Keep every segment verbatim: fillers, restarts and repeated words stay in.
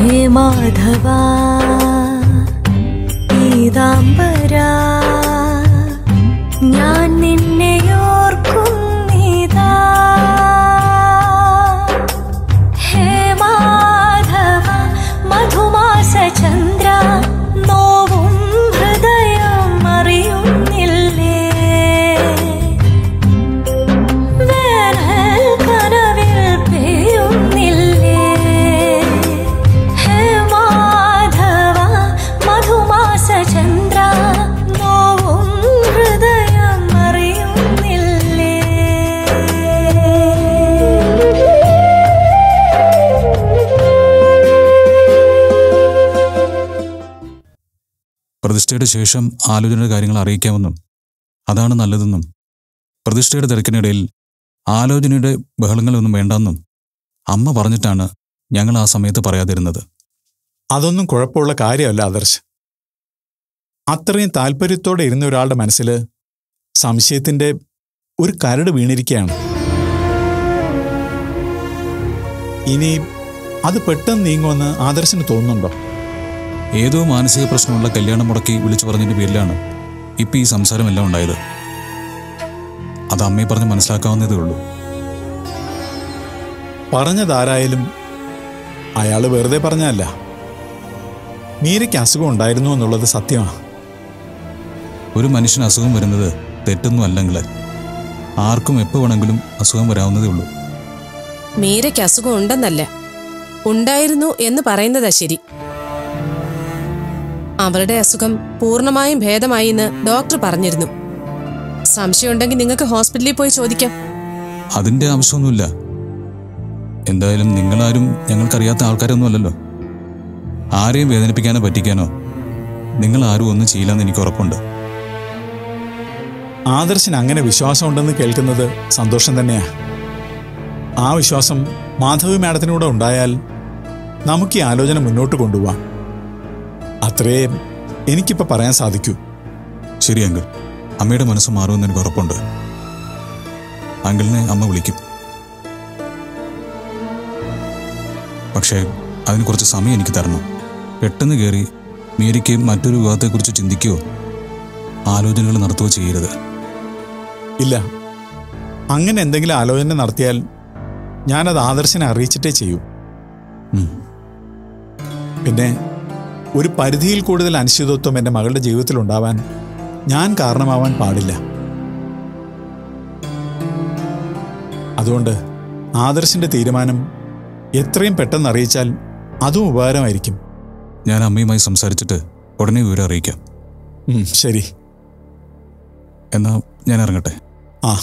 ഹേ മാധവ പീതാംബരാ ഞാൻ നിന്നെ ഓർക്കുന്നിതാ. ഹേ മാധവ മധുമാസ ചന്ദ്ര നോവും ഹൃദയം അറിയുന്നില്ലേ. വേനൽ കനവിൽ പെയ്യുന്നില്ലേ. ഹേ മാധവ മധുമാസ ചന്ദ്ര നോവും ഹൃദയം അറിയുന്നില്ലേ. പ്രതിഷ്ഠയുടെ ശേഷം ആലോചനയുടെ കാര്യങ്ങൾ അറിയിക്കാമെന്നും അതാണ് നല്ലതെന്നും പ്രതിഷ്ഠയുടെ തിരക്കിനിടയിൽ ആലോചനയുടെ ബഹളങ്ങളൊന്നും വേണ്ടെന്നും അമ്മ പറഞ്ഞിട്ടാണ് ഞങ്ങൾ ആ സമയത്ത് പറയാതിരുന്നത്. അതൊന്നും കുഴപ്പമുള്ള കാര്യമല്ല ആദർശ്. അത്രയും താല്പര്യത്തോടെ ഇരുന്ന ഒരാളുടെ മനസ്സിൽ സംശയത്തിന്റെ ഒരു കരട് വീണിരിക്കുകയാണ്. ഇനി അത് പെട്ടെന്ന് നീങ്ങുമെന്ന് ആദർശിന് തോന്നുന്നുണ്ടോ? ഏതോ മാനസിക പ്രശ്നമുള്ള കല്യാണം മുടക്കി വിളിച്ചു പറഞ്ഞതിൻ്റെ പേരിലാണ് ഇപ്പം ഈ സംസാരമെല്ലാം ഉണ്ടായത്. അത് അമ്മയെ പറഞ്ഞ് മനസ്സിലാക്കാവുന്നതേ ഉള്ളൂ. പറഞ്ഞതാരായാലും അയാൾ വെറുതെ പറഞ്ഞല്ല. മീരയ്ക്ക് അസുഖം ഉണ്ടായിരുന്നു എന്നുള്ളത് സത്യമാണ്. ഒരു മനുഷ്യന് അസുഖം വരുന്നത് തെറ്റൊന്നും അല്ലെങ്കിൽ ആർക്കും എപ്പോൾ വേണമെങ്കിലും അസുഖം വരാവുന്നതേ ഉള്ളൂ. മീരയ്ക്ക് അസുഖം ഉണ്ടെന്നല്ല, ഉണ്ടായിരുന്നു എന്ന് പറയുന്നതാ ശരി. അവളുടെ അസുഖം പൂർണ്ണമായും ഭേദമായി എന്ന് ഡോക്ടർ പറഞ്ഞിരുന്നു. സംശയമുണ്ടെങ്കിൽ നിങ്ങൾക്ക് ഹോസ്പിറ്റലിൽ പോയി ചോദിക്കാം. അതിൻ്റെ ആവശ്യമൊന്നുമില്ല. എന്തായാലും നിങ്ങളാരും ഞങ്ങൾക്കറിയാത്ത ആൾക്കാരൊന്നും അല്ലല്ലോ. ആരെയും വേദനിപ്പിക്കാനോ പറ്റിക്കാനോ നിങ്ങൾ ആരും ഒന്നും ചെയ്യില്ലെന്ന് എനിക്ക് ഉറപ്പുണ്ട്. ആദർശന് അങ്ങനെ വിശ്വാസമുണ്ടെന്ന് കേൾക്കുന്നത് സന്തോഷം തന്നെയാ. ആ വിശ്വാസം മാധവി മാഡത്തിനൂടെ ഉണ്ടായാൽ നമുക്ക് ഈ ആലോചന മുന്നോട്ട് കൊണ്ടുപോവാം. അത്രേ എനിക്കിപ്പോൾ പറയാൻ സാധിക്കൂ. ശരി അങ്കിൾ, അമ്മയുടെ മനസ്സ് മാറുമെന്ന് എനിക്ക് ഉറപ്പുണ്ട്. അങ്കിളിനെ അമ്മ വിളിക്കും. പക്ഷേ അതിന് കുറച്ച് സമയം എനിക്ക് തരണം. പെട്ടെന്ന് കയറി മീരയ്ക്ക് മറ്റൊരു വിവാഹത്തെക്കുറിച്ച് ചിന്തിക്കുകയോ ആലോചനകൾ നടത്തുകയോ ചെയ്യരുത്. ഇല്ല, അങ്ങനെ എന്തെങ്കിലും ആലോചന നടത്തിയാൽ ഞാനത് ആദർശനെ അറിയിച്ചിട്ടേ ചെയ്യൂ. പിന്നെ ഒരു പരിധിയിൽ കൂടുതൽ അനിശ്ചിതത്വം എൻ്റെ മകളുടെ ജീവിതത്തിൽ ഉണ്ടാവാൻ ഞാൻ കാരണമാവാൻ പാടില്ല. അതുകൊണ്ട് ആദർശിൻ്റെ തീരുമാനം എത്രയും പെട്ടെന്ന് അറിയിച്ചാൽ അതും ഉപകാരമായിരിക്കും. ഞാൻ അമ്മയുമായി സംസാരിച്ചിട്ട് ഉടനെ വിവരം അറിയിക്കാം. ശരി, എന്നാ ഞാൻ ഇറങ്ങട്ടെ. ആ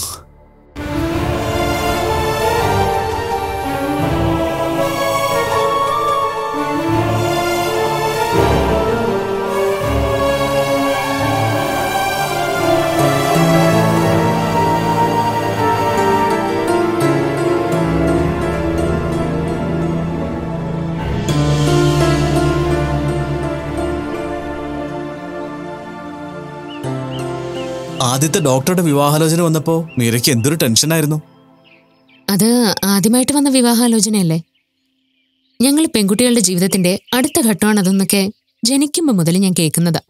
ആദ്യത്തെ ഡോക്ടറുടെ വിവാഹാലോചന വന്നപ്പോ മീരയ്ക്ക് എന്തൊരു ടെൻഷനായിരുന്നു. അത് ആദ്യമായിട്ട് വന്ന വിവാഹാലോചനയല്ലേ. ഞങ്ങൾ പെൺകുട്ടികളുടെ ജീവിതത്തിന്റെ അടുത്ത ഘട്ടമാണ് അതെന്നൊക്കെ ജനിക്കുമ്പോ മുതൽ ഞാൻ കേൾക്കുന്നതാ.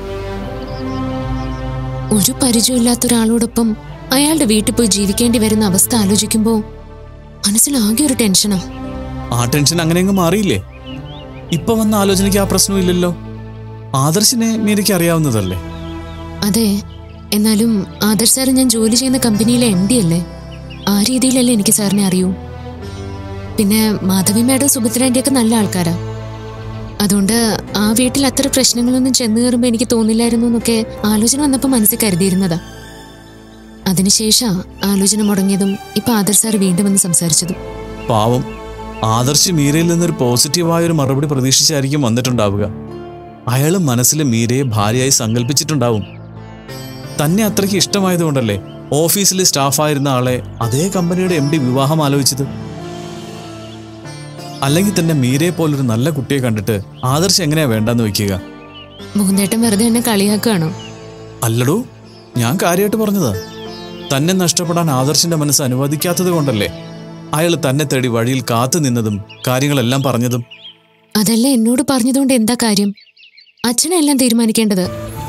ഒരു പരിചയമില്ലാത്ത ഒരാളോടൊപ്പം അയാളുടെ വീട്ടിൽ പോയി ജീവിക്കേണ്ടി വരുന്ന അവസ്ഥ ആലോചിക്കുമ്പോ മനസ്സിലാകെ ഒരു ടെൻഷനാ. ആ ടെൻഷൻ അങ്ങനെയെങ്കിലും മാറിയില്ലേ? ഇപ്പൊ വന്ന ആലോചനയ്ക്ക് ആ പ്രശ്നമില്ലല്ലോ. ആദർശിനെ മീരയ്ക്ക് അറിയാവുന്നതല്ലേ? അതെ, എന്നാലും ആദർശ് സാറ് ഞാൻ ജോലി ചെയ്യുന്ന കമ്പനിയിലെ എം ഡി അല്ലേ. ആ രീതിയിലല്ലേ എനിക്ക് സാറിനെ അറിയൂ. പിന്നെ മാധവി മേഡം സുഭദ്രൻ്റെയൊക്കെ നല്ല ആൾക്കാരാ. അതുകൊണ്ട് ആ വീട്ടിൽ അത്ര പ്രശ്നങ്ങളൊന്നും ചെന്ന് കയറുമ്പോൾ എനിക്ക് തോന്നില്ലായിരുന്നു എന്നൊക്കെ ആലോചന വന്നപ്പോൾ മനസ്സിൽ കരുതിയിരുന്നതാ. അതിനുശേഷം ആലോചന മുടങ്ങിയതും ഇപ്പൊ ആദർശ് സാർ വീണ്ടും വന്ന് സംസാരിച്ചതും. പാവം ആദർശ് മീരയിൽ നിന്നൊരു പോസിറ്റീവായ ഒരു മറുപടി പ്രതീക്ഷിച്ചായിരിക്കും വന്നിട്ടുണ്ടാവുക. അയാൾ മനസ്സിൽ മീരയെ ഭാര്യയായി സങ്കല്പിച്ചിട്ടുണ്ടാവും. തന്നെ അത്രയ്ക്ക് ഇഷ്ടമായതുകൊണ്ടല്ലേ ഓഫീസിലെ സ്റ്റാഫായിരുന്ന ആളെ അതേ കമ്പനിയുടെ എം ഡി വിവാഹം ആലോചിച്ചത്. അല്ലെങ്കിൽ തന്നെ മീരയെ പോലൊരു നല്ല കുട്ടിയെ കണ്ടിട്ട് ആദർശ് എങ്ങനെയാ വേണ്ടെന്ന് വെക്കുക? മുകുന്ദേട്ടൻ വെറുതെ എന്നെ കളിയാക്കുകയാണോ? അല്ലടോ, ഞാൻ കാര്യമായിട്ട് പറഞ്ഞതാ. തന്നെ നഷ്ടപ്പെടാൻ ആദർശിന്റെ മനസ്സ് അനുവദിക്കാത്തത് കൊണ്ടല്ലേ അയാൾ തന്നെ തേടി വഴിയിൽ കാത്തു നിന്നതും കാര്യങ്ങളെല്ലാം പറഞ്ഞതും. അതല്ല എന്നോട് പറഞ്ഞതുകൊണ്ട് എന്താ കാര്യം? അച്ഛനെല്ലാം തീരുമാനിക്കേണ്ടത്.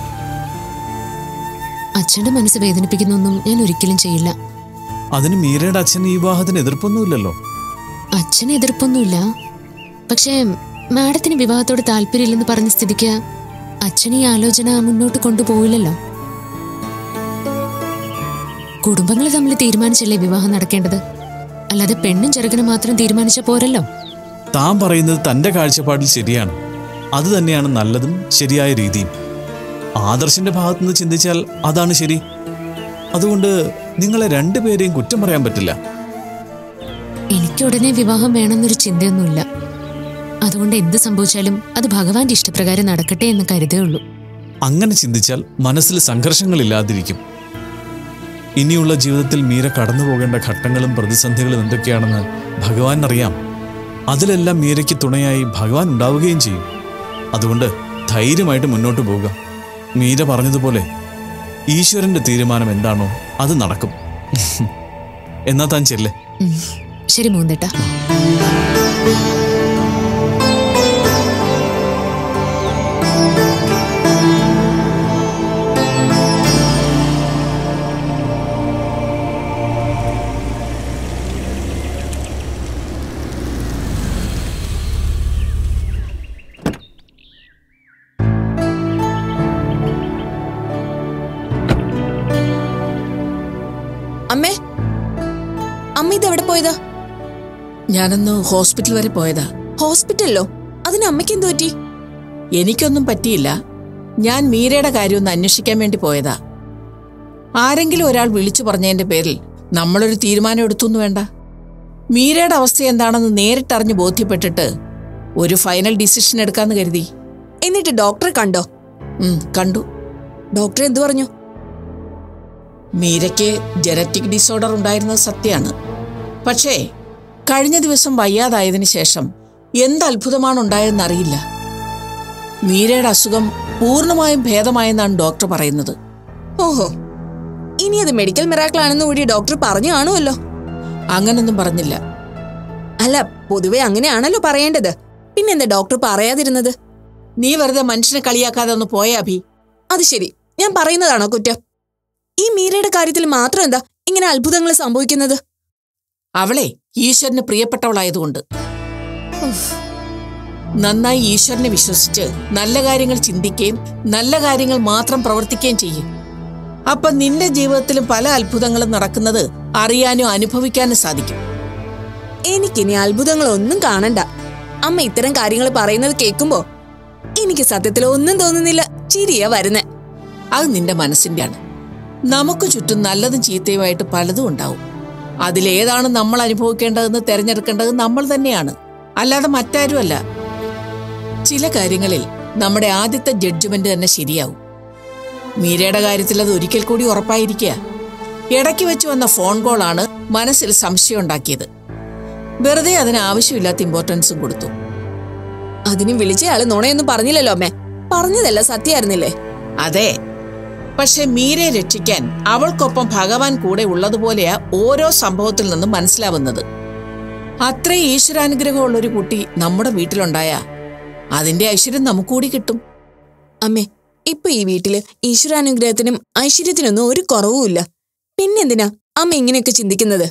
അച്ഛന്റെ മനസ്സ് വേദനിപ്പിക്കുന്നൊന്നും ഞാൻ ഒരിക്കലും ചെയ്യില്ല. അതിന് മീരയുടെ അച്ഛൻ ഈ വിവാഹത്തിന് എതിർപ്പൊന്നുമില്ലല്ലോ. അച്ഛന് എതിർപ്പൊന്നുമില്ല. പക്ഷേ മാഡത്തിന് വിവാഹത്തോട് താല്പര്യമില്ലെന്ന് പറഞ്ഞ സ്ഥിതിക്ക് അച്ഛൻ ഈ ആലോചന മുന്നോട്ട് കൊണ്ടുപോയില്ലല്ലോ. കുടുംബങ്ങൾ തമ്മിൽ തീരുമാനിച്ചല്ലേ വിവാഹം നടക്കേണ്ടത്, അല്ലാതെ പെണ്ണും ചെറുക്കനും മാത്രം തീരുമാനിച്ച പോരല്ലോ. താൻ പറയുന്നത് തന്റെ കാഴ്ചപ്പാടിൽ ശരിയാണ്. അത് തന്നെയാണ് നല്ലതും ശരിയായ രീതിയും. ആദർശിന്റെ ഭാഗത്തുനിന്ന് ചിന്തിച്ചാൽ അതാണ് ശരി. അതുകൊണ്ട് നിങ്ങളെ രണ്ടുപേരെയും കുറ്റം പറയാൻ പറ്റില്ല. എനിക്ക് ഉടനെ വിവാഹം വേണമെന്നൊരു ചിന്തയൊന്നുമില്ല. അതുകൊണ്ട് എന്ത് സംഭവിച്ചാലും അത് ഭഗവാന്റെ ഇഷ്ടപ്രകാരം നടക്കട്ടെ എന്ന് കരുതേ ഉള്ളൂ. അങ്ങനെ ചിന്തിച്ചാൽ മനസ്സിൽ സംഘർഷങ്ങളില്ലാതിരിക്കും. ഇനിയുള്ള ജീവിതത്തിൽ മീര കടന്നു പോകേണ്ട ഘട്ടങ്ങളും പ്രതിസന്ധികളും എന്തൊക്കെയാണെന്ന് ഭഗവാനറിയാം. അതിലെല്ലാം മീരയ്ക്ക് തുണയായി ഭഗവാൻ ഉണ്ടാവുകയും ചെയ്യും. അതുകൊണ്ട് ധൈര്യമായിട്ട് മുന്നോട്ട് പോവുക. മീര പറഞ്ഞതുപോലെ ഈശ്വരന്റെ തീരുമാനം എന്താണോ അത് നടക്കും. എന്നാ താൻ ചെല്ലേ. ശരി മൂന്നേട്ടാ. അമ്മേ, അമ്മ ഇതെവിടെ പോയതാ? ഞാനൊന്ന് ഹോസ്പിറ്റൽ വരെ പോയതാ. ഹോസ്പിറ്റലിലോ? അതിന് അമ്മയ്ക്ക് എന്തു പറ്റി? എനിക്കൊന്നും പറ്റിയില്ല. ഞാൻ മീരയുടെ കാര്യം ഒന്ന് അന്വേഷിക്കാൻ വേണ്ടി പോയതാ. ആരെങ്കിലും ഒരാൾ വിളിച്ചു പറഞ്ഞതിന്റെ പേരിൽ നമ്മളൊരു തീരുമാനം എടുത്തൊന്നു വേണ്ട. മീരയുടെ അവസ്ഥ എന്താണെന്ന് നേരിട്ടറിഞ്ഞ് ബോധ്യപ്പെട്ടിട്ട് ഒരു ഫൈനൽ ഡിസിഷൻ എടുക്കാന്ന് കരുതി. എന്നിട്ട് ഡോക്ടറെ കണ്ടോ? ഉം കണ്ടു. ഡോക്ടർ എന്തു പറഞ്ഞു? മീരയ്ക്ക് ജനറ്റിക് ഡിസോർഡർ ഉണ്ടായിരുന്നത് സത്യമാണ്. പക്ഷേ കഴിഞ്ഞ ദിവസം വയ്യാതായതിനു ശേഷം എന്ത് അത്ഭുതമാണ് ഉണ്ടായതെന്നറിയില്ല. മീരയുടെ അസുഖം പൂർണ്ണമായും ഭേദമായെന്നാണ് ഡോക്ടർ പറയുന്നത്. ഓഹോ, ഇനി അത് മെഡിക്കൽ മിറാക്കിൾ ആണെന്ന് കൂടി ഡോക്ടർ പറഞ്ഞു കാണുമല്ലോ. അങ്ങനൊന്നും പറഞ്ഞില്ല. അല്ല, പൊതുവെ അങ്ങനെയാണല്ലോ പറയേണ്ടത്. പിന്നെന്താ ഡോക്ടർ പറയാതിരുന്നത്? നീ വെറുതെ മനുഷ്യനെ കളിയാക്കാതെ ഒന്ന് പോയ അഭി. അത് ശരി, ഞാൻ പറയുന്നതാണോ കുറ്റം? ഈ മീരയുടെ കാര്യത്തിൽ മാത്രം എന്താ ഇങ്ങനെ അത്ഭുതങ്ങൾ സംഭവിക്കുന്നത്? അവളെ ഈശ്വരന് പ്രിയപ്പെട്ടവളായതുകൊണ്ട്. നന്നായി ഈശ്വരനെ വിശ്വസിച്ച് നല്ല കാര്യങ്ങൾ ചിന്തിക്കുകയും നല്ല കാര്യങ്ങൾ മാത്രം പ്രവർത്തിക്കുകയും ചെയ്യും. അപ്പൊ നിന്റെ ജീവിതത്തിലും പല അത്ഭുതങ്ങളും നടക്കുന്നത് അറിയാനും അനുഭവിക്കാനും സാധിക്കും. എനിക്കിനി അത്ഭുതങ്ങളൊന്നും കാണണ്ട. അമ്മ ഇത്തരം കാര്യങ്ങൾ പറയുന്നത് കേൾക്കുമ്പോ എനിക്ക് സത്യത്തിൽ ഒന്നും തോന്നുന്നില്ല, ചിരിയാ വരുന്നേ. അത് നിന്റെ മനസ്സിന്റെ ആണ്. നമുക്ക് ചുറ്റും നല്ലതും ചീത്തയുമായിട്ട് പലതും ഉണ്ടാവും. അതിലേതാണ് നമ്മൾ അനുഭവിക്കേണ്ടതെന്ന് തിരഞ്ഞെടുക്കേണ്ടത് നമ്മൾ തന്നെയാണ്, അല്ലാതെ മറ്റാരുമല്ല. ചില കാര്യങ്ങളിൽ നമ്മുടെ ആദ്യത്തെ ജഡ്ജ്മെന്റ് തന്നെ ശരിയാവും. മീരയുടെ കാര്യത്തിൽ അത് ഒരിക്കൽ കൂടി ഉറപ്പായിരിക്കുക. ഇടയ്ക്ക് വെച്ച് വന്ന ഫോൺ കോളാണ് മനസ്സിൽ സംശയം ഉണ്ടാക്കിയത്. വെറുതെ അതിന് ആവശ്യമില്ലാത്ത ഇമ്പോർട്ടൻസും കൊടുത്തു. അതിന് വിളിച്ചയാള് നുണയൊന്നും പറഞ്ഞില്ലല്ലോ അമ്മേ. പറഞ്ഞതല്ല സത്യമായിരുന്നില്ലേ? അതെ, പക്ഷെ മീരയെ രക്ഷിക്കാൻ അവൾക്കൊപ്പം ഭഗവാൻ കൂടെ ഉള്ളതുപോലെയാ ഓരോ സംഭവത്തിൽ നിന്നും മനസ്സിലാവുന്നത്. അത്രയും ഈശ്വരാനുഗ്രഹമുള്ളൊരു കുട്ടി നമ്മുടെ വീട്ടിലുണ്ടായ അതിന്റെ ഐശ്വര്യം നമുക്കൂടി കിട്ടും. അമ്മേ, ഇപ്പൊ ഈ വീട്ടില് ഈശ്വരാനുഗ്രഹത്തിനും ഐശ്വര്യത്തിനൊന്നും ഒരു കുറവുമില്ല. പിന്നെന്തിനാ അമ്മ ഇങ്ങനെയൊക്കെ ചിന്തിക്കുന്നത്?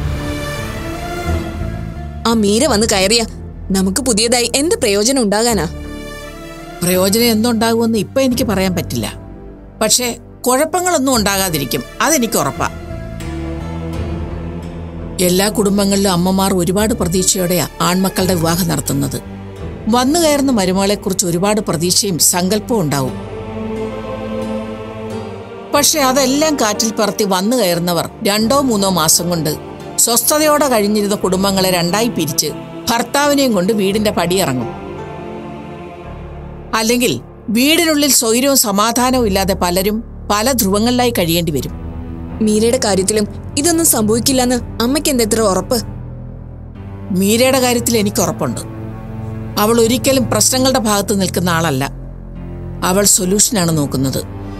ആ മീര വന്ന് കയറിയ നമുക്ക് പുതിയതായി എന്ത് പ്രയോജനം ഉണ്ടാകാനാ? പ്രയോജനം എന്തുണ്ടാകുമെന്ന് ഇപ്പൊ എനിക്ക് പറയാൻ പറ്റില്ല. പക്ഷെ കുഴപ്പങ്ങളൊന്നും ഉണ്ടാകാതിരിക്കും, അതെനിക്ക് ഉറപ്പാ. എല്ലാ കുടുംബങ്ങളിലും അമ്മമാർ ഒരുപാട് പ്രതീക്ഷയോടെയാ ആൺമക്കളുടെ വിവാഹം നടത്തുന്നത്. വന്നു കയറുന്ന മരുമകളെക്കുറിച്ച് ഒരുപാട് പ്രതീക്ഷയും സങ്കല്പവും ഉണ്ടാവും. പക്ഷെ അതെല്ലാം കാറ്റിൽ പറത്തി വന്നു കയറുന്നവർ രണ്ടോ മൂന്നോ മാസം കൊണ്ട് സ്വസ്ഥതയോടെ കഴിഞ്ഞിരുന്ന കുടുംബങ്ങളെ രണ്ടായി പിരിച്ച് ഭർത്താവിനെയും കൊണ്ട് വീടിന്റെ പടിയിറങ്ങും. അല്ലെങ്കിൽ വീടിനുള്ളിൽ സ്വൈരവും സമാധാനവും ഇല്ലാതെ പലരും പല ധ്രുവങ്ങളിലായി കഴിയേണ്ടി വരും. മീരയുടെ കാര്യത്തിലും ഇതൊന്നും സംഭവിക്കില്ലെന്ന് അമ്മയ്ക്ക് എന്തെത്ര ഉറപ്പ്? മീരയുടെ കാര്യത്തിൽ എനിക്ക് ഉറപ്പുണ്ട്. അവൾ ഒരിക്കലും പ്രശ്നങ്ങളുടെ ഭാഗത്ത് നിൽക്കുന്ന ആളല്ല. അവൾ സൊല്യൂഷനാണ് നോക്കുന്നത്.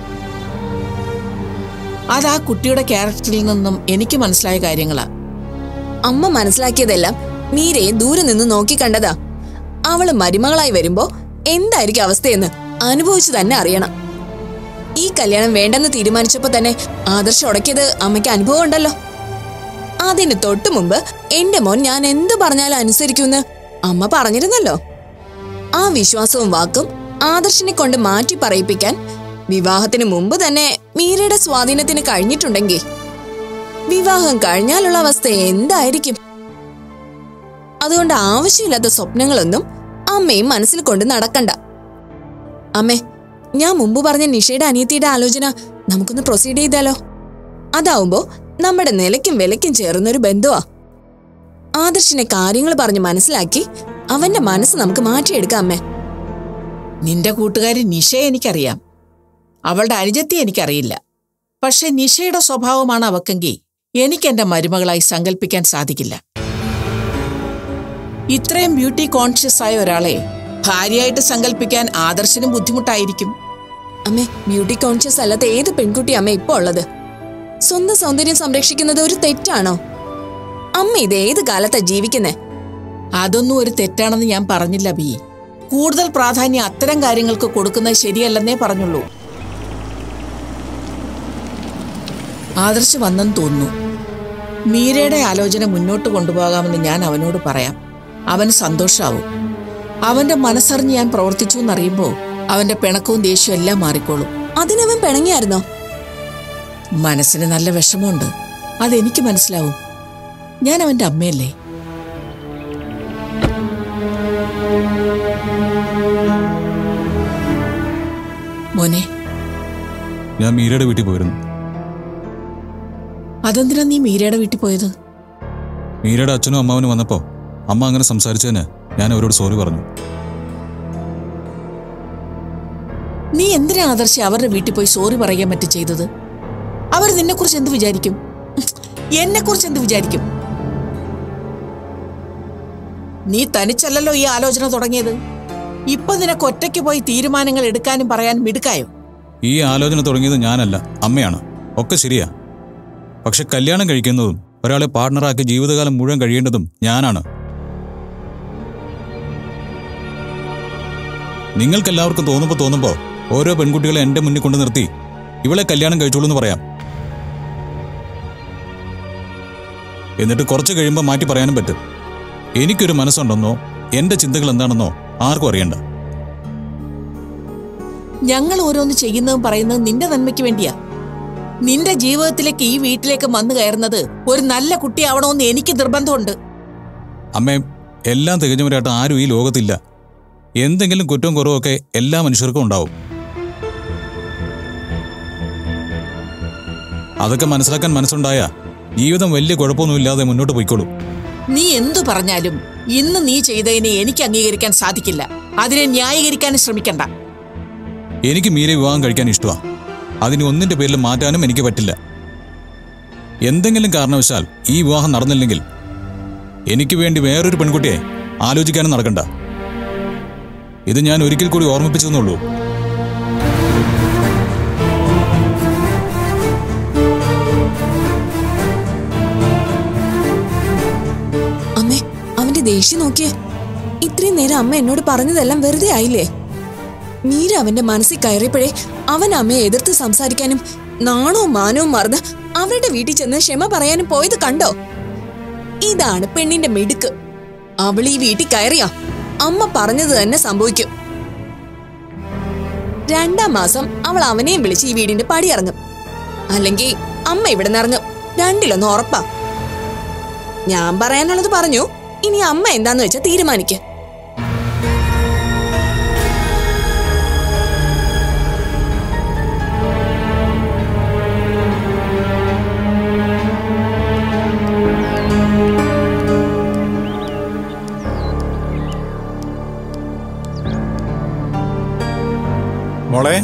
അത് ആ കുട്ടിയുടെ ക്യാരക്ടറിൽ നിന്നും എനിക്ക് മനസ്സിലായ കാര്യങ്ങളാ. അമ്മ മനസ്സിലാക്കിയതെല്ലാം മീരയെ ദൂരെ നിന്ന് നോക്കി കണ്ടതാ. അവള് മരുമകളായി വരുമ്പോ എന്തായിരിക്കും അവസ്ഥയെന്ന് അനുഭവിച്ചു തന്നെ അറിയണം. ഈ കല്യാണം വേണ്ടെന്ന് തീരുമാനിച്ചപ്പോ തന്നെ ആദർശം ഉടക്കിയത് അമ്മയ്ക്ക് അനുഭവം ഉണ്ടല്ലോ. അതിന് തൊട്ടു മുമ്പ് എന്റെ മോൻ ഞാൻ എന്ത് പറഞ്ഞാലും അനുസരിക്കുമെന്ന് അമ്മ പറഞ്ഞിരുന്നല്ലോ. ആ വിശ്വാസവും വാക്കും ആദർശിനെ കൊണ്ട് മാറ്റി പറയിപ്പിക്കാൻ വിവാഹത്തിന് മുമ്പ് തന്നെ മീരയുടെ സ്വാധീനത്തിന് കഴിഞ്ഞിട്ടുണ്ടെങ്കിൽ വിവാഹം കഴിഞ്ഞാലുള്ള അവസ്ഥ എന്തായിരിക്കും? അതുകൊണ്ട് ആവശ്യമില്ലാത്ത സ്വപ്നങ്ങളൊന്നും അമ്മയും മനസ്സിൽ കൊണ്ട് നടക്കണ്ട. അമ്മേ, ഞാൻ മുമ്പ് പറഞ്ഞ നിഷയുടെ അനിയത്തിയുടെ ആലോചന നമുക്കൊന്ന് പ്രൊസീഡ് ചെയ്താലോ? അതാവുമ്പോ നമ്മുടെ നിലയ്ക്കും വിലയ്ക്കും ചേർന്നൊരു ബന്ധുവാ. ആദർശിനെ കാര്യങ്ങൾ പറഞ്ഞ് മനസ്സിലാക്കി അവന്റെ മനസ്സ് നമുക്ക് മാറ്റിയെടുക്കാം. അമ്മേ, നിന്റെ കൂട്ടുകാരി നിഷയെ എനിക്കറിയാം, അവളുടെ അനുജത്തി എനിക്കറിയില്ല. പക്ഷെ നിഷയുടെ സ്വഭാവമാണ് അവക്കെങ്കിൽ എനിക്ക് എന്റെ മരുമകളായി സങ്കല്പിക്കാൻ സാധിക്കില്ല. ഇത്രയും ബ്യൂട്ടി കോൺഷ്യസ് ആയ ഒരാളെ ഭാര്യയായിട്ട് സങ്കല്പിക്കാൻ ആദർശനും ബുദ്ധിമുട്ടായിരിക്കും. അമ്മേ, ബ്യൂട്ടി കോൺഷ്യസ് അല്ലാത്ത ഏത് പെൺകുട്ടി അമ്മ ഇപ്പൊ ഉള്ളത്? സ്വന്തം സൗന്ദര്യം സംരക്ഷിക്കുന്നത് ഒരു തെറ്റാണോ? അമ്മ ഇത് ഏത് കാലത്താ ജീവിക്കുന്നേ? അതൊന്നും ഒരു തെറ്റാണെന്ന് ഞാൻ പറഞ്ഞില്ല ബി. കൂടുതൽ പ്രാധാന്യം അത്തരം കാര്യങ്ങൾക്ക് കൊടുക്കുന്നത് ശരിയല്ലെന്നേ പറഞ്ഞുള്ളൂ. ആദർശ് വന്നെന്ന് തോന്നുന്നു. മീരയുടെ ആലോചന മുന്നോട്ട് കൊണ്ടുപോകാമെന്ന് ഞാൻ അവനോട് പറയാം. അവന് സന്തോഷാവും. അവന്റെ മനസ്സറിഞ്ഞ് ഞാൻ പ്രവർത്തിച്ചു എന്നറിയുമ്പോ അവന്റെ പിണക്കവും ദേഷ്യവും എല്ലാം മാറിക്കോളും. അതിനവൻ പിണങ്ങിയായിരുന്നോ? മനസ്സിന് നല്ല വിഷമമുണ്ട്, അതെനിക്ക് മനസ്സിലാവും. ഞാൻ അവന്റെ അമ്മയല്ലേ. മോനെ, ഞാൻ മീരയുടെ വീട്ടിൽ പോയിരുന്നു. അതെന്തിനാ നീ മീരയുടെ വീട്ടിൽ പോയത്? മീരയുടെ അച്ഛനും അമ്മാവനും വന്നപ്പോ അമ്മ അങ്ങനെ സംസാരിച്ചതിന് ഞാൻ അവരോട് സോറി പറഞ്ഞു. നീ എന്തിനാ ആദർശി അവരുടെ വീട്ടിൽ പോയി സോറി പറയാൻ പറ്റി ചെയ്തത്? അവർ നിന്നെ കുറിച്ച് എന്ത് വിചാരിക്കും? എന്നെ കുറിച്ച് എന്ത് വിചാരിക്കും? നീ തനിച്ചല്ലല്ലോ ഈ ആലോചന തുടങ്ങിയത്. ഇപ്പൊ നിനക്ക് ഒറ്റയ്ക്ക് പോയി തീരുമാനങ്ങൾ എടുക്കാനും പറയാനും മിടുക്കായോ? ഈ ആലോചന തുടങ്ങിയത് ഞാനല്ല, അമ്മയാണ്. ഒക്കെ ശരിയാ. പക്ഷെ കല്യാണം കഴിക്കുന്നതും ഒരാളെ പാർട്ണറാക്കി ജീവിതകാലം മുഴുവൻ കഴിയേണ്ടതും ഞാനാണ്. നിങ്ങൾക്കെല്ലാവർക്കും തോന്നുമ്പോ തോന്നുമ്പോ ഓരോ പെൺകുട്ടികളെ എന്റെ മുന്നിൽ കൊണ്ടു നിർത്തി ഇവളെ കല്യാണം കഴിച്ചോളൂ എന്ന് പറയാം. എന്നിട്ട് കുറച്ച് കഴിയുമ്പോൾ മാറ്റി പറയാനും പറ്റും. എനിക്കൊരു മനസ്സുണ്ടെന്നോ എന്റെ ചിന്തകൾ എന്താണെന്നോ ആർക്കും അറിയണ്ട. ഞങ്ങൾ ഓരോന്ന് ചെയ്യുന്നതും പറയുന്നതും നിന്റെ നന്മയ്ക്ക് വേണ്ടിയാ. നിന്റെ ജീവിതത്തിലേക്ക് ഈ വീട്ടിലേക്ക് വന്നു കയറുന്നത് ഒരു നല്ല കുട്ടിയാവണമെന്ന് എനിക്ക് നിർബന്ധമുണ്ട്. അമ്മേ, എല്ലാം തികഞ്ഞവരായിട്ട് ആരും ഈ ലോകത്തില്ല. എന്തെങ്കിലും കുറ്റവും കുറവൊക്കെ എല്ലാ മനുഷ്യർക്കും ഉണ്ടാവും. അതൊക്കെ മനസ്സിലാക്കാൻ മനസ്സുണ്ടായ ജീവിതം വലിയ കുഴപ്പമൊന്നുമില്ലാതെ മുന്നോട്ട് പോയിക്കോളും. നീ എന്തു പറഞ്ഞാലും ഇന്ന് നീ ചെയ്തതിനെ എനിക്ക് അംഗീകരിക്കാൻ സാധിക്കില്ല. അതിനെ ന്യായീകരിക്കാൻ ശ്രമിക്കണ്ട. എനിക്ക് മീരെ വിവാഹം കഴിക്കാൻ ഇഷ്ടമാണ്. അതിന് ഒന്നിന്റെ പേരിൽ മാറ്റാനും എനിക്ക് പറ്റില്ല. എന്തെങ്കിലും കാരണവശാൽ ഈ വിവാഹം നടന്നില്ലെങ്കിൽ എനിക്ക് വേണ്ടി വേറൊരു പെൺകുട്ടിയെ ആലോചിക്കാനും നടക്കണ്ട. ഇത് ഞാൻ ഒരിക്കൽ കൂടി ഓർമ്മിപ്പിച്ചെന്നുള്ളൂ. അമ്മേ, അവന്റെ ദേഷ്യം നോക്കിയേ. ഇത്രയും നേരം അമ്മ എന്നോട് പറഞ്ഞതെല്ലാം വെറുതെ ആയില്ലേ? മീര അവന്റെ മനസ്സിൽ കയറിയപ്പോഴേ അവൻ അമ്മയെ എതിർത്ത് സംസാരിക്കാനും നാണവും മാനവും മറന്ന് അവരുടെ വീട്ടിൽ ചെന്ന് ക്ഷമ പറയാനും പോയത് കണ്ടോ? ഇതാണ് പെണ്ണിന്റെ മിടുക്ക്. അവൾ ഈ വീട്ടിൽ കയറിയാ അമ്മ പറഞ്ഞത് തന്നെ സംഭവിക്കും. രണ്ടാം മാസം അവൾ അവനെയും വിളിച്ച് ഈ വീടിന്റെ പടി ഇറങ്ങും. അല്ലെങ്കിൽ അമ്മ ഇവിടെ നിറങ്ങും. രണ്ടിലൊന്നും ഉറപ്പാ. ഞാൻ പറയാനുള്ളത് പറഞ്ഞു. ഇനി അമ്മ എന്താന്ന് വെച്ചാ തീരുമാനിക്ക. മോളെ,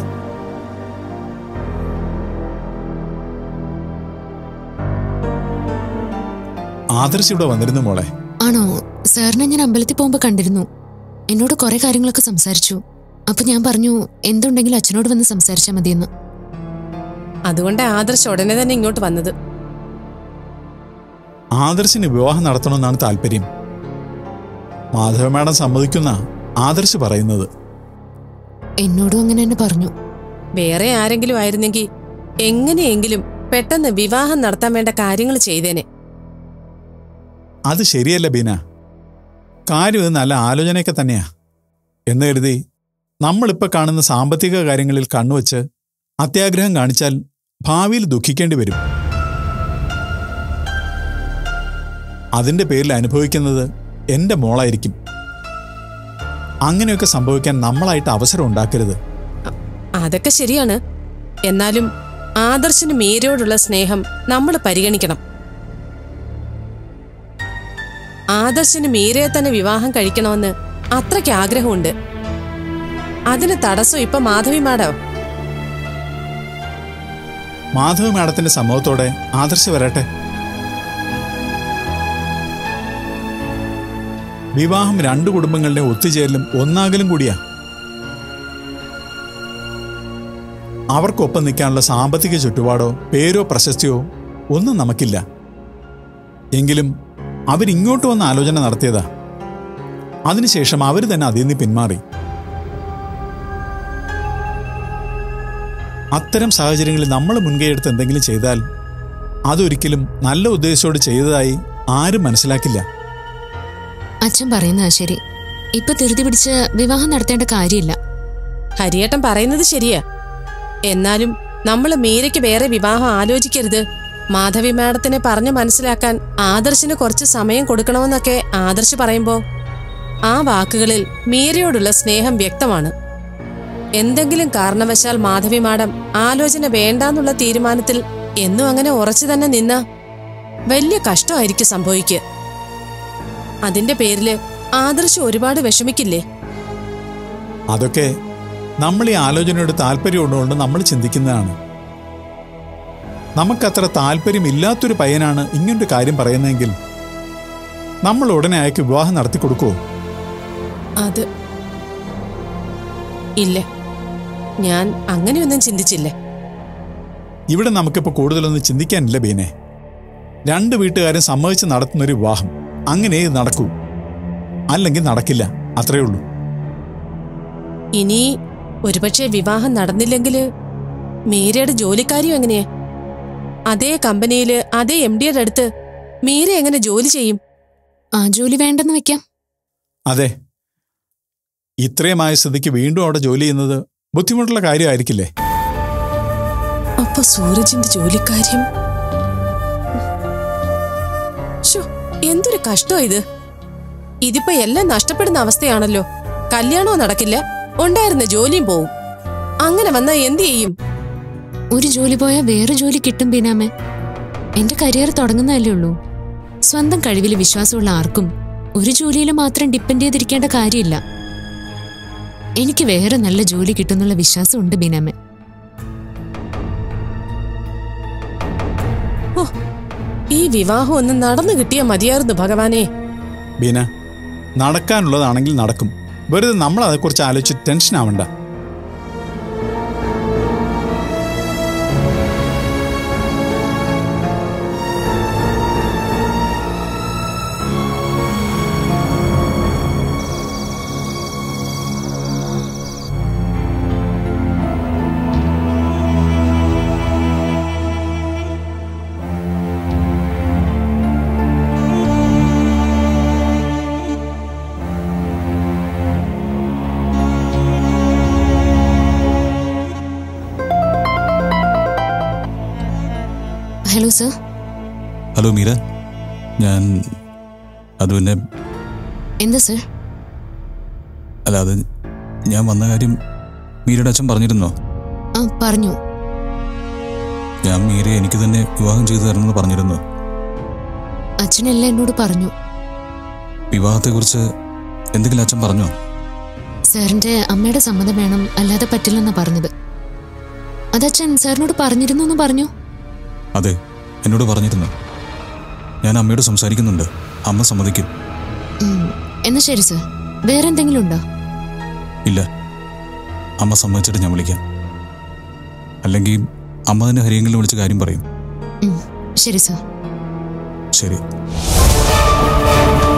ആദർശ് ഇവിടെ വന്നിരുന്നു മോളെ. ആണോ? സാറിനെ ഞാൻ അമ്പലത്തിൽ പോകുമ്പോ കണ്ടിരുന്നു. എന്നോട് കുറെ കാര്യങ്ങളൊക്കെ സംസാരിച്ചു. അപ്പൊ ഞാൻ പറഞ്ഞു എന്തുണ്ടെങ്കിലും അച്ഛനോട് വന്ന് സംസാരിച്ചാൽ മതിയെന്ന്. അതുകൊണ്ട് ആദർശ് ഉടനെ തന്നെ ഇങ്ങോട്ട് വന്നത്. ആദർശിന് വിവാഹം നടത്തണമെന്നാണ് താല്പര്യം. മാധവ മാഡം സമ്മതിക്കുന്ന ആദർശ് പറയുന്നത്. എന്നോടും അങ്ങനെ തന്നെ പറഞ്ഞു. വേറെ ആരെങ്കിലും ആയിരുന്നെങ്കിൽ എങ്ങനെയെങ്കിലും പെട്ടെന്ന് വിവാഹം നടത്താൻ വേണ്ട കാര്യങ്ങൾ ചെയ്തേനെ. അത് ശരിയല്ല ബീന. കാര്യം ഇത് നല്ല ആലോചനയൊക്കെ തന്നെയാ. എന്ന് കരുതി നമ്മളിപ്പോൾ കാണുന്ന സാമ്പത്തിക കാര്യങ്ങളിൽ കണ്ണുവച്ച് അത്യാഗ്രഹം കാണിച്ചാൽ ഭാവിയിൽ ദുഃഖിക്കേണ്ടി വരും. അതിൻ്റെ പേരിൽ അനുഭവിക്കുന്നത് എൻ്റെ മോളായിരിക്കും. അങ്ങനെയൊക്കെ സംഭവിക്കാൻ നമ്മളായിട്ട് അവസരം ഉണ്ടാക്കരുത്. അതൊക്കെ ശരിയാണ്. എന്നാലും ആദർശിന് മീരയോടുള്ള സ്നേഹം നമ്മൾ പരിഗണിക്കണം. ആദർശിന് മീരയെ തന്നെ വിവാഹം കഴിക്കണമെന്ന് അത്രയ്ക്ക് ആഗ്രഹമുണ്ട്. അതിന് തടസ്സം ഇപ്പൊ മാധവി മാഡം. മാധവ മാഡത്തിന്റെ സമ്മതത്തോടെ ആദർശ് വരട്ടെ. വിവാഹം രണ്ടു കുടുംബങ്ങളുടെ ഒത്തുചേരലും ഒന്നാകലും കൂടിയാ. അവർക്കൊപ്പം നിൽക്കാനുള്ള സാമ്പത്തിക ചുറ്റുപാടോ പേരോ പ്രശസ്തിയോ ഒന്നും നമുക്കില്ല. എങ്കിലും അവരിങ്ങോട്ട് വന്ന് ആലോചന നടത്തിയതാ. അതിനുശേഷം അവർ തന്നെ അതിൽ നിന്ന് പിന്മാറി. അത്തരം സാഹചര്യങ്ങളിൽ നമ്മൾ മുൻകൈയെടുത്ത് എന്തെങ്കിലും ചെയ്താൽ അതൊരിക്കലും നല്ല ഉദ്ദേശത്തോട് ചെയ്തതായി ആരും മനസ്സിലാക്കില്ല. അച്ഛൻ പറയുന്നതാ ശരി. ഇപ്പൊ ധൃതി പിടിച്ച് വിവാഹം നടത്തേണ്ട കാര്യമില്ല. ഹരിയേട്ടൻ പറയുന്നത് ശരിയാ. എന്നാലും നമ്മൾ മീരയ്ക്ക് വേറെ വിവാഹം ആലോചിക്കരുത്, മാധവി മാഡത്തിനെ പറഞ്ഞു മനസ്സിലാക്കാൻ ആദർശിന് കുറച്ച് സമയം കൊടുക്കണമെന്നൊക്കെ ആദർശ് പറയുമ്പോ ആ വാക്കുകളിൽ മീരയോടുള്ള സ്നേഹം വ്യക്തമാണ്. എന്തെങ്കിലും കാരണവശാൽ മാധവി മാഡം ആലോചന വേണ്ടാന്നുള്ള തീരുമാനത്തിൽ എന്നും അങ്ങനെ ഉറച്ചു തന്നെ നിന്ന വലിയ കഷ്ടമായിരിക്കും സംഭവിക്കുക. അതിന്റെ പേരില് ആദർശ് ഒരുപാട് വിഷമിക്കില്ലേ? അതൊക്കെ നമ്മൾ ഈ ആലോചനയോട് താല്പര്യമുള്ളതുകൊണ്ട് നമ്മൾ ചിന്തിക്കുന്നതാണ്. നമുക്കത്ര താല്പര്യമില്ലാത്തൊരു പയ്യനാണ് ഇങ്ങനൊരു കാര്യം പറയുന്നതെങ്കിൽ നമ്മൾ ഉടനെ അയക്ക് വിവാഹം നടത്തി കൊടുക്കുമോ? അത് ഇല്ല, ഞാൻ അങ്ങനെയൊന്നും ചിന്തിച്ചില്ല. ഇവിടെ നമുക്കിപ്പോൾ കൂടുതലൊന്നും ചിന്തിക്കാനില്ല ബീനെ. രണ്ട് വീട്ടുകാരും സമ്മതിച്ച് നടത്തുന്നൊരു വിവാഹം അങ്ങനെ നടക്കൂ, അല്ലെങ്കിൽ നടക്കില്ല, അത്രയേ ഉള്ളൂ. ഇനി ഒരുപക്ഷെ വിവാഹം നടന്നില്ലെങ്കില് മീരയുടെ ജോലിക്കാരിയും എങ്ങനെയാ? അതേ കമ്പനിയില് അതേ എം ഡിയുടെ അടുത്ത് മീര എങ്ങനെ ജോലി ചെയ്യും? ആ ജോലി വേണ്ടെന്ന് വെക്കാം. അതെ, ഇത്രയുമായ സ്ഥിതിക്ക് വീണ്ടും അവിടെ ജോലി ചെയ്യുന്നത് ബുദ്ധിമുട്ടുള്ള കാര്യമായിരിക്കില്ലേ? അപ്പൊ സൂരജിന്റെ ജോലിക്കാര്യം എന്തൊരു കഷ്ടോ ഇത്. ഇതിപ്പോ എല്ലാം നഷ്ടപ്പെടുന്ന അവസ്ഥയാണല്ലോ. കല്യാണവും നടക്കില്ല, ഉണ്ടായിരുന്ന ജോലിയും പോവും. അങ്ങനെ വന്നാ എന്ത് ചെയ്യും? ഒരു ജോലി പോയാൽ വേറെ ജോലി കിട്ടും ബീനാമേ. എന്റെ കരിയർ തുടങ്ങുന്നതല്ലേ ഉള്ളൂ. സ്വന്തം കഴിവിൽ വിശ്വാസമുള്ള ആർക്കും ഒരു ജോലിയിൽ മാത്രം ഡിപ്പെൻഡ് ചെയ്തിരിക്കേണ്ട കാര്യമില്ല. എനിക്ക് വേറെ നല്ല ജോലി കിട്ടുന്നുള്ള വിശ്വാസം ഉണ്ട് ബീനാമേ. ഓ, ഈ വിവാഹം ഒന്ന് നടന്നു കിട്ടിയാൽ മതിയായിരുന്നു ഭഗവാനെ. ബീന, നടക്കാനുള്ളതാണെങ്കിൽ നടക്കും. വെറുതെ നമ്മൾ അതേക്കുറിച്ച് ആലോചിച്ച് ടെൻഷൻ ആവണ്ട. Hello sir. ഹലോ മീര, ഞാൻ അത് പിന്നെ എന്താ സർ? അല്ല, അത് ഞാൻ വന്ന കാര്യം മീരയുടെ അച്ഛൻ പറഞ്ഞിരുന്നോ? ആ പറഞ്ഞു. ഞാൻ മീരയെ എനിക്ക് തന്നെ വിവാഹം ചെയ്തു തരണമെന്ന് പറഞ്ഞിരുന്നു. അച്ഛനെല്ലാം എന്നോട് പറഞ്ഞു. വിവാഹത്തെക്കുറിച്ച് എന്തെങ്കിലും അച്ഛൻ പറഞ്ഞോ? സാറിന്റെ അമ്മയുടെ സമ്മതം വേണം, അല്ലാതെ പറ്റില്ലെന്നാ പറഞ്ഞത്. അതച്ഛൻ സാറിനോട് പറഞ്ഞിരുന്നു എന്ന് പറഞ്ഞു. അതെ, എന്നോട് പറഞ്ഞിരുന്നു. ഞാൻ അമ്മയോട് സംസാരിക്കുന്നുണ്ട്, അമ്മ സമ്മതിക്കും. എന്നാ ശരി സർ. വേറെ എന്തെങ്കിലും ഉണ്ടോ? ഇല്ല, അമ്മ സമ്മതിച്ചിട്ട് ഞാൻ വിളിക്കാം. അല്ലെങ്കിൽ അമ്മ തന്നെ ഹരിയെങ്കിലും വിളിച്ച് കാര്യം പറയും. ശരി സർ. ശരി.